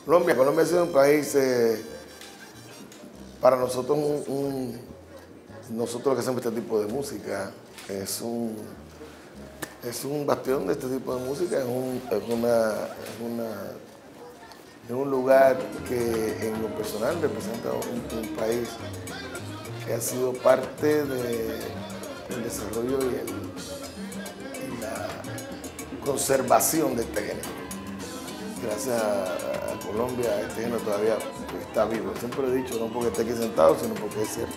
Colombia ha sido un país, para nosotros, nosotros que hacemos este tipo de música, es un bastión de este tipo de música, es un lugar que en lo personal representa un país que ha sido parte del desarrollo y la conservación de este género. Gracias a Colombia, este género todavía está vivo. Siempre he dicho, no porque esté aquí sentado, sino porque es cierto.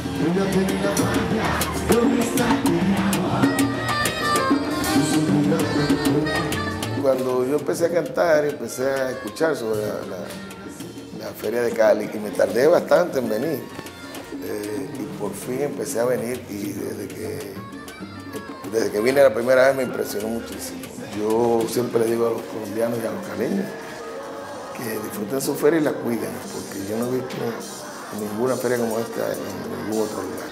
Cuando yo empecé a cantar, empecé a escuchar sobre la Feria de Cali, y me tardé bastante en venir. Y por fin empecé a venir, y desde que vine la primera vez me impresionó muchísimo. Yo siempre le digo a los colombianos y a los caleños que disfruten su feria y la cuiden, porque yo no he visto ninguna feria como esta en ningún otro lugar.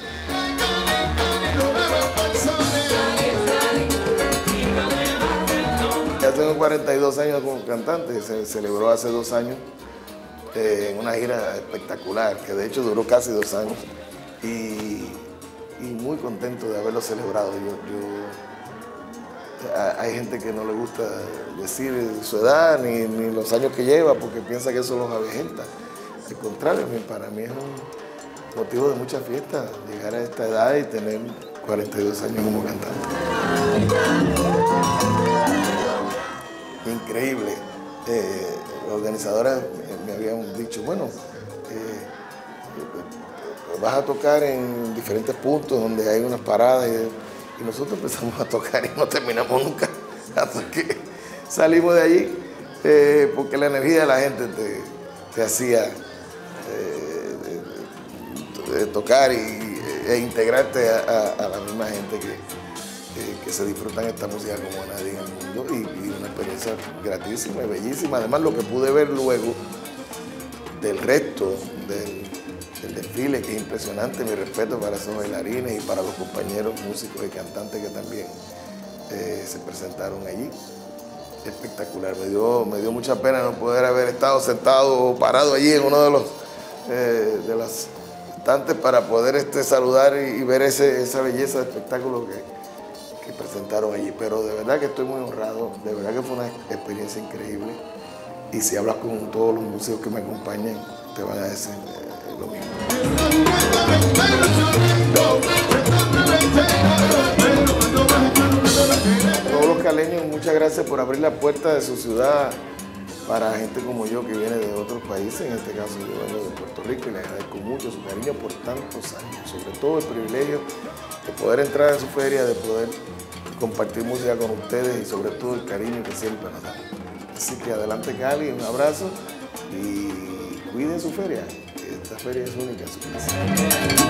Ya tengo 42 años como cantante, se celebró hace 2 años en una gira espectacular, que de hecho duró casi 2 años, y muy contento de haberlo celebrado. Hay gente que no le gusta decir su edad ni los años que lleva, porque piensa que eso los avejenta. Al contrario, para mí es un motivo de mucha fiesta llegar a esta edad y tener 42 años como cantante. Increíble. Las organizadoras me habían dicho, bueno, vas a tocar en diferentes puntos donde hay unas paradas, y nosotros empezamos a tocar y no terminamos nunca, hasta que salimos de allí, porque la energía de la gente te hacía tocar e integrarte a la misma gente que se disfrutan esta música como nadie en el mundo, y una experiencia gratísima y bellísima. Además, lo que pude ver luego del resto del desfile, que es impresionante, mi respeto para esos bailarines y para los compañeros músicos y cantantes que también se presentaron allí. Espectacular, me dio mucha pena no poder haber estado sentado o parado allí en uno de las estantes para poder saludar y ver esa belleza de espectáculo que presentaron allí. Pero de verdad que estoy muy honrado, de verdad que fue una experiencia increíble, y si hablas con todos los músicos que me acompañan, te van a decir lo mismo. Todos los caleños, muchas gracias por abrir la puerta de su ciudad para gente como yo que viene de otros países. En este caso yo vengo de Puerto Rico, y le agradezco mucho su cariño por tantos años, sobre todo el privilegio de poder entrar a su feria, de poder compartir música con ustedes, y sobre todo el cariño que siempre nos dan. Así que adelante Cali, un abrazo, y cuiden su feria. Esta feria es única en su casa.